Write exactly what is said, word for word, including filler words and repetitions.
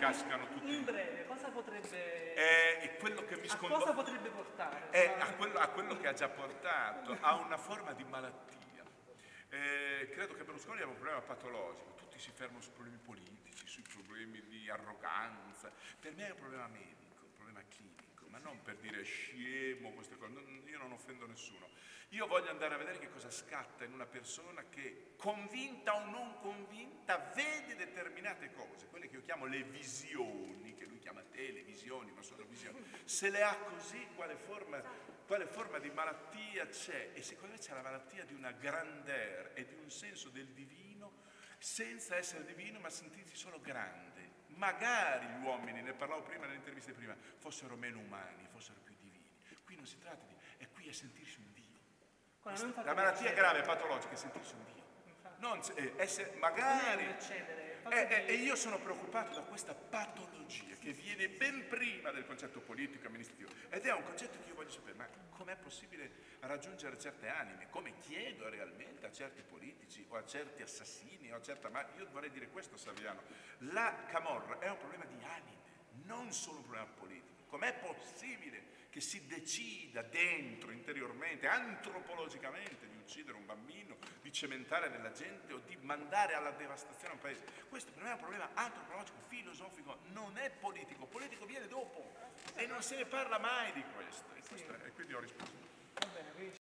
cascano tutti. In breve, cosa potrebbe... È quello che mi a sconvolge. cosa potrebbe portare? È a quello, a quello che ha già portato, a una forma di malattia. Eh, credo che Berlusconi abbia un problema patologico, tutti si fermano sui problemi politici, sui problemi di arroganza. Per me è un problema medico, un problema clinico, ma non per dire scemo, queste cose. Io non offendo nessuno. Io voglio andare a vedere che cosa scatta in una persona che, convinta o non convinta, vede determinate cose, quelle che io chiamo le visioni, che lui chiama televisioni, ma sono visioni. Se le ha così, quale forma, quale forma di malattia c'è? E secondo me c'è la malattia di una grandeur e di un senso del divino, senza essere divino, ma sentirsi solo grande. Magari gli uomini, ne parlavo prima nelle interviste prima, fossero meno umani, fossero più divini. Qui non si tratta di... è qui a sentirsi un Dio. Questa, la malattia grave e patologica è sentirsi un Dio. Non, eh, essere, magari... E, e, e io sono preoccupato da questa patologia che viene ben prima del concetto politico e amministrativo. Ed è un concetto che io voglio sapere, ma com'è possibile raggiungere certe anime? Come chiedo realmente a certi politici o a certi assassini o a certa... Ma io vorrei dire questo, Saviano. La Camorra è un problema di anime, non solo un problema politico. Com'è possibile che si decida dentro, interiormente, antropologicamente, di uccidere un bambino, di cementare nella gente o di mandare alla devastazione un paese? Questo per me è un problema antropologico, filosofico, non è politico. Politico viene dopo e non se ne parla mai di questo. E, questo è, e quindi ho risposto.